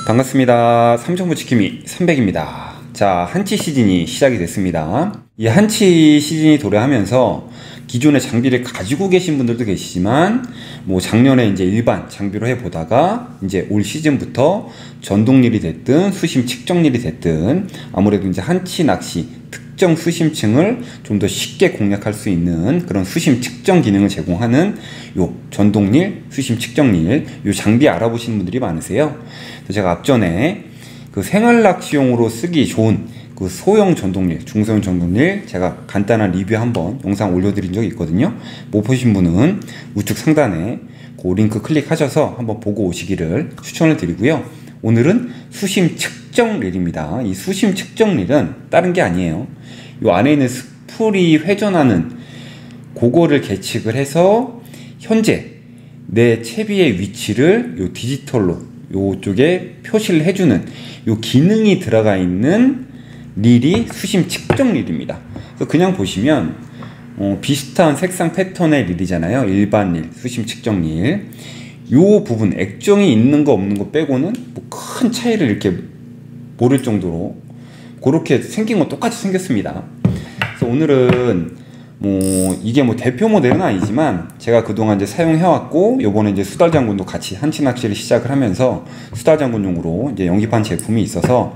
반갑습니다. 삼천부지킴이 300입니다. 자, 한치 시즌이 시작이 됐습니다. 이 한치 시즌이 도래하면서 기존의 장비를 가지고 계신 분들도 계시지만 작년에 이제 일반 장비로 해보다가 이제 올 시즌부터 전동릴이 됐든 수심 측정릴이 됐든 아무래도 이제 한치 낚시 특정 수심층을 좀 더 쉽게 공략할 수 있는 그런 수심 측정 기능을 제공하는 요 전동릴, 수심 측정릴 요 장비 알아보시는 분들이 많으세요. 그래서 제가 앞전에 그 생활낚시용으로 쓰기 좋은 그 소형 전동릴, 중소형 전동릴 제가 간단한 리뷰 한번 영상 올려드린 적이 있거든요. 못 보신 분은 우측 상단에 그 링크 클릭하셔서 한번 보고 오시기를 추천을 드리고요. 오늘은 수심 측정릴입니다. 이 수심 측정릴은 다른 게 아니에요. 요 안에 있는 스풀이 회전하는 그거를 계측을 해서 현재 내 채비의 위치를 요 디지털로 요쪽에 표시를 해주는 요 기능이 들어가 있는 릴이 수심 측정릴입니다. 그래서 그냥 보시면 비슷한 색상 패턴의 릴이잖아요. 일반 릴, 수심 측정릴. 요 부분 액정이 있는 거 없는 거 빼고는 큰 차이를 이렇게 모를 정도로 그렇게 생긴 건 똑같이 생겼습니다. 그래서 오늘은 이게 대표 모델은 아니지만 제가 그동안 이제 사용해왔고 요번에 이제 수달장군도 같이 한치 낚시를 시작을 하면서 수달장군용으로 이제 영입한 제품이 있어서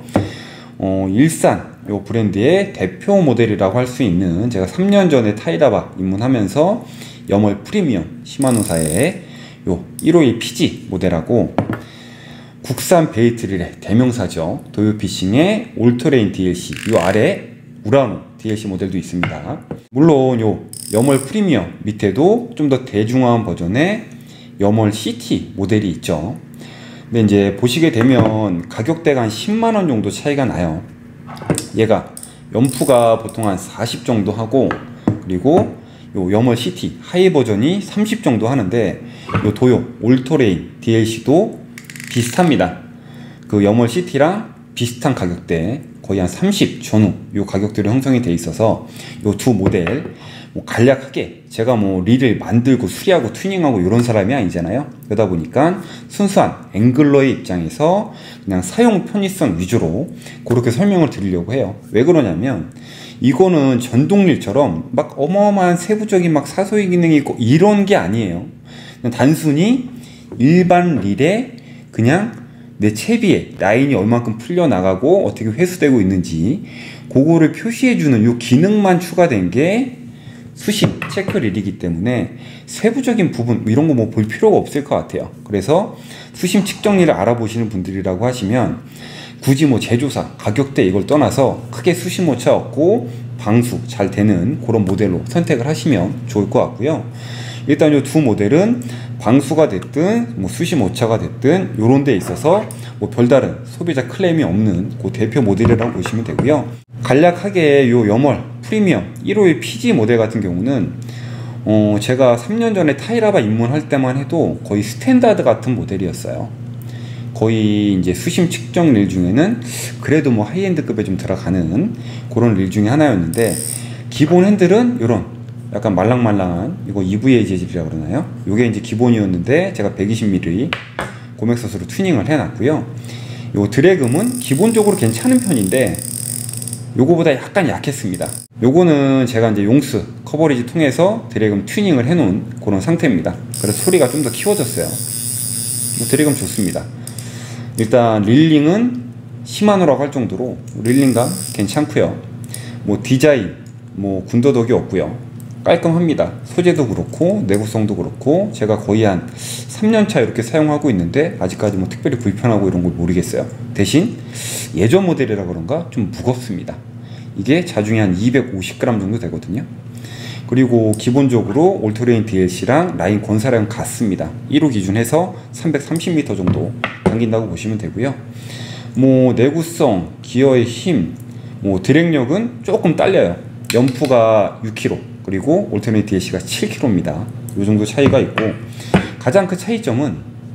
일산 요 브랜드의 대표 모델이라고 할 수 있는 제가 3년 전에 타이라바 입문하면서 염월 프리미엄 시마노사의 요 151 PG 모델하고 국산 베이트릴의 대명사죠. 도요피싱의 올터레인 DLC 요 아래 우라노 DLC 모델도 있습니다. 물론 요 염월 프리미엄 밑에도 좀 더 대중화한 버전의 염월 CT 모델이 있죠. 근데 이제 보시게 되면 가격대가 한 10만원 정도 차이가 나요. 얘가 연프가 보통 한 40 정도 하고 그리고 요 염월 CT 하이 버전이 30 정도 하는데 요 도요 올터레인 DLC도 비슷합니다. 그 염월 CT랑 비슷한 가격대 거의 한 30 전후 요 가격대로 형성이 돼 있어서 요 두 모델 간략하게 제가 릴을 만들고 수리하고 튜닝하고 이런 사람이 아니잖아요. 그러다 보니까 순수한 앵글러의 입장에서 그냥 사용 편의성 위주로 그렇게 설명을 드리려고 해요. 왜 그러냐면 이거는 전동릴처럼 막 어마어마한 세부적인 사소의 기능이 있고 이런 게 아니에요. 그냥 단순히 일반 릴에 그냥 내 채비에 라인이 얼만큼 풀려나가고 어떻게 회수되고 있는지 그거를 표시해주는 요 기능만 추가된 게 수심 체크릴이기 때문에 세부적인 부분 이런 거 볼 필요가 없을 것 같아요. 그래서 수심 측정릴을 알아보시는 분들이라고 하시면 굳이 제조사 가격대 이걸 떠나서 크게 수심 오차 없고 방수 잘 되는 그런 모델로 선택을 하시면 좋을 것 같고요. 일단 이 두 모델은 방수가 됐든 수심 오차가 됐든 요런 데 있어서 별다른 소비자 클레임이 없는 그 대표 모델이라고 보시면 되고요. 간략하게 요 염월 프리미엄 151 PG 모델 같은 경우는 제가 3년 전에 타이라바 입문할 때만 해도 거의 스탠다드 같은 모델이었어요. 거의 이제 수심 측정 릴 중에는 그래도 하이엔드급에 좀 들어가는 그런 릴 중에 하나였는데 기본 핸들은 요런 약간 말랑말랑한 이거 EVA 재질이라고 그러나요? 요게 이제 기본이었는데 제가 120mm 고맥섯으로 튜닝을 해놨고요. 요 드래금은 기본적으로 괜찮은 편인데 요거보다 약간 약했습니다. 요거는 제가 이제 용스 커버리지 통해서 드래금 튜닝을 해놓은 그런 상태입니다. 그래서 소리가 좀 더 키워졌어요. 드래금 좋습니다. 일단 릴링은 시마노라고 할 정도로 릴링감 괜찮고요. 디자인 군더더기 없고요. 깔끔합니다. 소재도 그렇고 내구성도 그렇고 제가 거의 한 3년차 이렇게 사용하고 있는데 아직까지 특별히 불편하고 이런 걸 모르겠어요. 대신 예전 모델이라 그런가 좀 무겁습니다. 이게 자중이 한 250g 정도 되거든요. 그리고 기본적으로 올터레인 DLC랑 라인 권사량 같습니다. 1호 기준해서 330m 정도 당긴다고 보시면 되고요. 내구성, 기어의 힘, 드랙력은 조금 딸려요. 연프가 6kg 그리고 올터네이트 DLC가 7kg입니다. 이 정도 차이가 있고 가장 큰 차이점은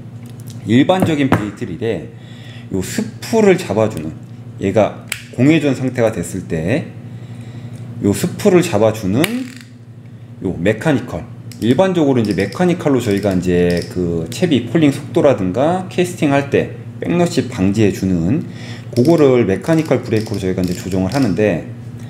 일반적인 베이트릴에 요 스풀을 잡아주는 얘가 공회전 상태가 됐을 때 요 스풀을 잡아주는 요 메카니컬 일반적으로 이제 메카니컬로 저희가 이제 그 채비 폴링 속도라든가 캐스팅 할 때 백러시 방지해주는 그거를 메카니컬 브레이크로 저희가 이제 조정을 하는데,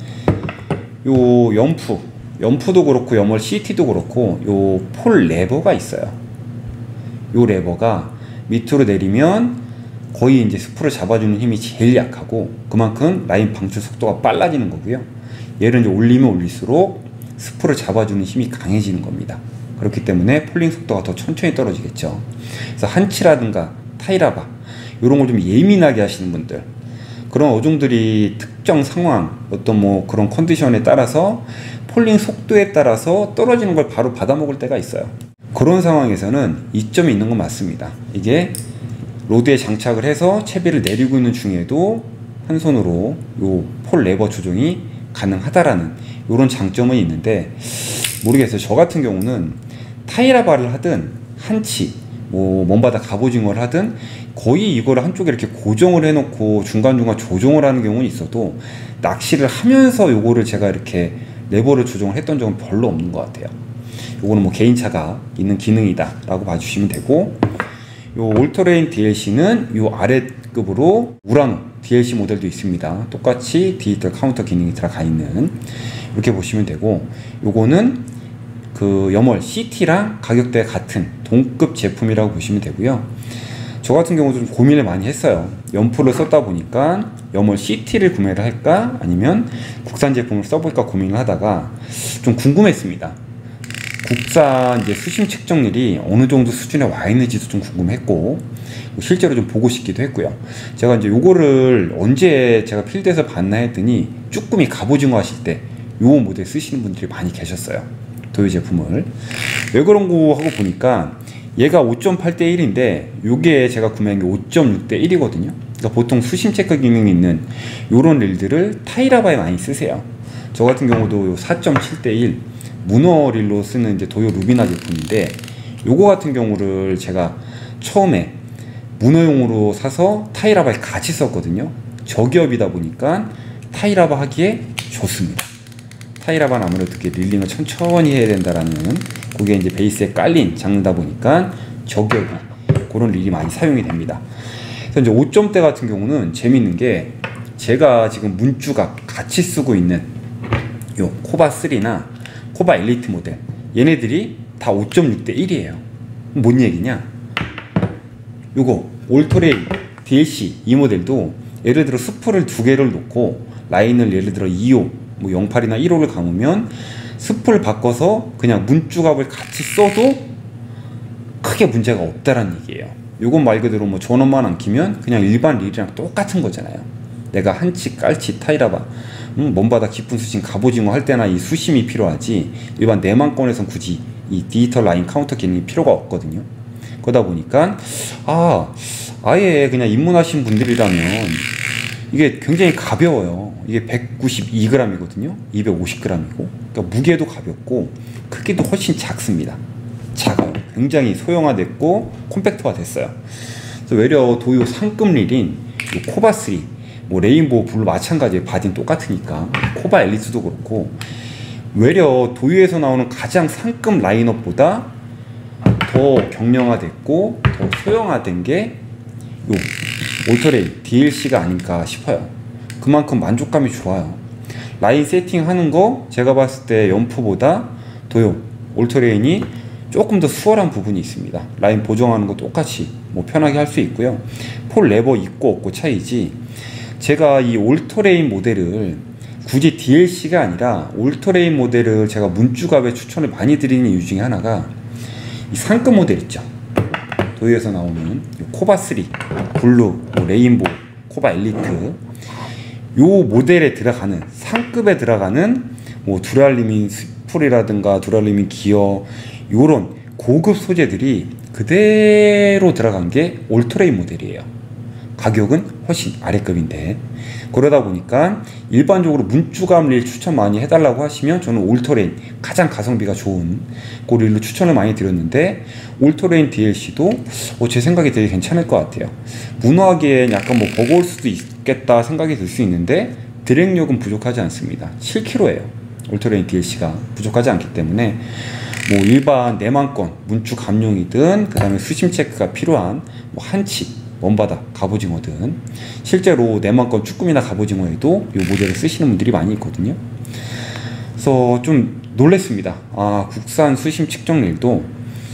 요 연프도 그렇고 염월 CT도 그렇고 요 폴 레버가 있어요. 요 레버가 밑으로 내리면 거의 이제 스프를 잡아주는 힘이 제일 약하고 그만큼 라인 방출 속도가 빨라지는 거고요. 얘를 이제 올리면 올릴수록 스프를 잡아주는 힘이 강해지는 겁니다. 그렇기 때문에 폴링 속도가 더 천천히 떨어지겠죠. 그래서 한치라든가 타이라바 이런 걸 좀 예민하게 하시는 분들, 그런 어종들이 특정 상황, 어떤 뭐 그런 컨디션에 따라서 폴링 속도에 따라서 떨어지는 걸 바로 받아먹을 때가 있어요. 그런 상황에서는 이점이 있는 건 맞습니다. 이게 로드에 장착을 해서 채비를 내리고 있는 중에도 한 손으로 요 폴 레버 조정이 가능하다라는 이런 장점은 있는데, 모르겠어요. 저 같은 경우는 타이라바를 하든 한치, 뭐 먼바다 갑오징어를 하든 거의 이거를 한쪽에 이렇게 고정을 해놓고 중간중간 조정을 하는 경우는 있어도 낚시를 하면서 요거를 제가 이렇게 레버를 조정을 했던 적은 별로 없는 것 같아요. 요거는 뭐 개인차가 있는 기능이다 라고 봐주시면 되고, 요 올터레인 DLC는 요 아래급으로 우라노 DLC 모델도 있습니다. 똑같이 디지털 카운터 기능이 들어가 있는, 이렇게 보시면 되고, 요거는 그 염월 CT랑 가격대가 같은 동급 제품이라고 보시면 되고요. 저 같은 경우도 좀 고민을 많이 했어요. 연프를 썼다 보니까 염월 CT를 구매를 할까 아니면 국산 제품을 써볼까 고민을 하다가 좀 궁금했습니다. 국산 이제 수심 측정률이 어느 정도 수준에 와 있는지도 좀 궁금했고, 실제로 좀 보고 싶기도 했고요. 제가 이제 요거를 언제 제가 필드에서 봤나 했더니 쭈꾸미 갑오징어 하실 때 요 모델 쓰시는 분들이 많이 계셨어요. 도요 제품을. 왜 그런 거 하고 보니까 얘가 5.8대 1인데 요게 제가 구매한 게 5.6대 1이거든요. 그러니까 보통 수심 체크 기능이 있는 요런 릴들을 타이라바에 많이 쓰세요. 저 같은 경우도 요 4.7대 1 문어 릴로 쓰는 이제 도요 루비나 제품인데, 요거 같은 경우를 제가 처음에 문어용으로 사서 타이라바에 같이 썼거든요. 저기업이다 보니까 타이라바 하기에 좋습니다. 타이라바는 아무래도 이렇게 릴링을 천천히 해야 된다라는, 그게 이제 베이스에 깔린 장르다 보니까 저기업이 그런 릴이 많이 사용이 됩니다. 그래서 이제 5점대 같은 경우는 재밌는 게, 제가 지금 문쭈갑 같이 쓰고 있는 요 코바3나 코바 엘리트 모델, 얘네들이 다 5.6대 1이에요. 뭔 얘기냐? 요거 올토레인 DLC 이 모델도 예를 들어 스프를 두 개를 놓고 라인을 예를 들어 2호, 뭐 08이나 1호를 감으면 스프를 바꿔서 그냥 문쭈갑을 같이 써도 크게 문제가 없다라는 얘기예요. 요건 말 그대로 뭐 전원만 안 키면 그냥 일반 릴이랑 똑같은 거잖아요. 내가 한치, 깔치, 타이라바, 먼바다 깊은 수심 갑오징어 할 때나 이 수심이 필요하지, 일반 내만권에선 굳이 이 디지털 라인 카운터 기능이 필요가 없거든요. 그러다 보니까 아예 그냥 입문하신 분들이라면 이게 굉장히 가벼워요. 이게 192g이거든요 250g이고, 그러니까 무게도 가볍고 크기도 훨씬 작습니다. 작아요. 굉장히 소형화됐고 콤팩트화 됐어요. 그래서 외려 도요 상급 릴인 코바3, 뭐 레인보우 블루 마찬가지예요. 바디는 똑같으니까. 코바 엘리트도 그렇고, 외려 도요에서 나오는 가장 상급 라인업보다 더 경량화됐고 더 소형화된 게 요 올터레인 DLC가 아닐까 싶어요. 그만큼 만족감이 좋아요. 라인 세팅하는 거 제가 봤을 때 연프보다 도요 올터레인이 조금 더 수월한 부분이 있습니다. 라인 보정하는 거 똑같이 뭐 편하게 할 수 있고요. 폴 레버 있고 없고 차이지, 제가 이 올터레인 모델을 굳이 DLC가 아니라 올터레인 모델을 제가 문쭈갑에 추천을 많이 드리는 이유 중에 하나가 이 상급 모델 있죠. 도요에서 나오는 코바3, 블루, 레인보우, 코바 엘리트, 요 모델에 들어가는 상급에 들어가는 뭐 두랄리민 스풀이라든가 두랄리민 기어, 요런 고급 소재들이 그대로 들어간 게 올터레인 모델이에요. 가격은 훨씬 아래급인데, 그러다 보니까 일반적으로 문쭈갑 릴 추천 많이 해달라고 하시면 저는 올터레인 가장 가성비가 좋은 그 릴로 추천을 많이 드렸는데, 올터레인 DLC도 제 생각이 되게 괜찮을 것 같아요. 문어하기엔 약간 뭐 버거울 수도 있겠다 생각이 들 수 있는데 드랙력은 부족하지 않습니다. 7kg예요. 올터레인 DLC가 부족하지 않기 때문에 뭐 일반 내만권 문쭈 감용이든 그 다음에 수심 체크가 필요한 뭐 한치, 먼바다, 갑오징어든 실제로 내만권 쭈꾸미나 갑오징어에도 이 모델을 쓰시는 분들이 많이 있거든요. 그래서 좀 놀랬습니다. 아, 국산 수심 측정릴도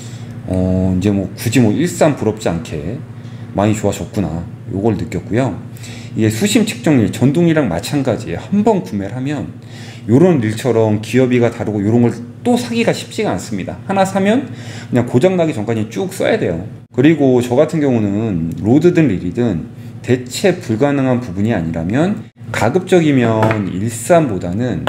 이제 뭐 굳이 뭐 일산 부럽지 않게 많이 좋아졌구나, 요걸 느꼈고요. 이게 수심 측정릴 전동이랑 마찬가지예요. 한번 구매를 하면 요런 릴처럼 기어비가 다르고 요런 걸 또 사기가 쉽지가 않습니다. 하나 사면 그냥 고장나기 전까지 쭉 써야 돼요. 그리고 저 같은 경우는 로드든 릴이든 대체 불가능한 부분이 아니라면 가급적이면 일산보다는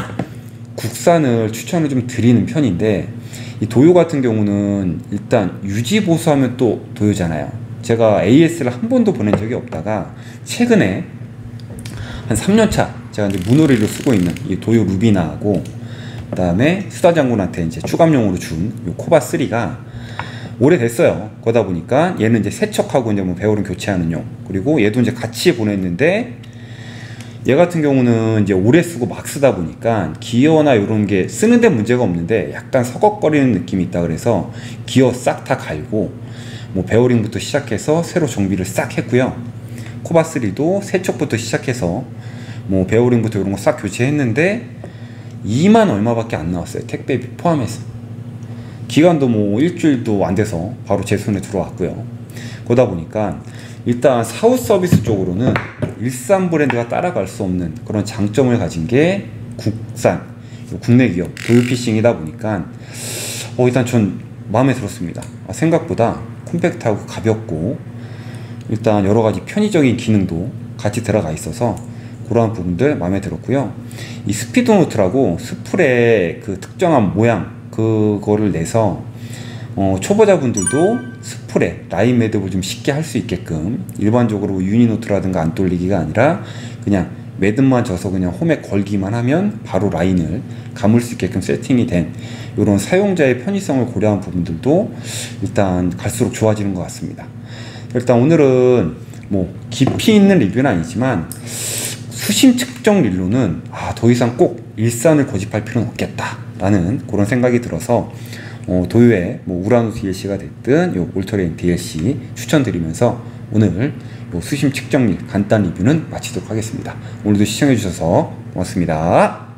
국산을 추천을 좀 드리는 편인데, 이 도요 같은 경우는 일단 유지 보수하면 또 도요잖아요. 제가 AS를 한 번도 보낸 적이 없다가 최근에 한 3년차 제가 이제 문어리로 쓰고 있는 이 도요 루비나하고 그 다음에 수다 장군한테 이제 추감용으로 준 요 코바3가 오래됐어요. 그러다 보니까 얘는 이제 세척하고 이제 뭐 배오름 교체하는 용, 그리고 얘도 이제 같이 보냈는데, 얘 같은 경우는 이제 오래 쓰고 막 쓰다 보니까 기어나 이런 게 쓰는데 문제가 없는데 약간 서걱거리는 느낌이 있다 그래서 기어 싹 다 갈고 뭐 베어링부터 시작해서 새로 정비를 싹 했고요. 코바3도 세척부터 시작해서 뭐 베어링부터 이런 거 싹 교체했는데 2만 얼마밖에 안 나왔어요. 택배비 포함해서. 기간도 뭐 일주일도 안 돼서 바로 제 손에 들어왔고요. 그러다 보니까 일단 사후 서비스 쪽으로는 일산 브랜드가 따라갈 수 없는 그런 장점을 가진 게 국산, 국내 기업, 도요피싱이다 보니까 일단 전 마음에 들었습니다. 생각보다 콤팩트하고 가볍고 일단 여러가지 편의적인 기능도 같이 들어가 있어서 그러한 부분들 마음에 들었고요. 이 스피드 노트라고 스풀의 그 특정한 모양 그거를 내서 초보자분들도 스풀에 라인 매듭을 좀 쉽게 할 수 있게끔, 일반적으로 유니노트라든가 안 돌리기가 아니라 그냥 매듭만 져서 그냥 홈에 걸기만 하면 바로 라인을 감을 수 있게끔 세팅이 된 이런 사용자의 편의성을 고려한 부분들도 일단 갈수록 좋아지는 것 같습니다. 일단 오늘은 뭐 깊이 있는 리뷰는 아니지만 수심 측정 릴로는 더 이상 꼭 일산을 고집할 필요는 없겠다 라는 그런 생각이 들어서 도요의 뭐 우라노 DLC가 됐든 요 울트레인 DLC 추천드리면서 오늘 요 수심 측정 릴 간단 리뷰는 마치도록 하겠습니다. 오늘도 시청해 주셔서 고맙습니다.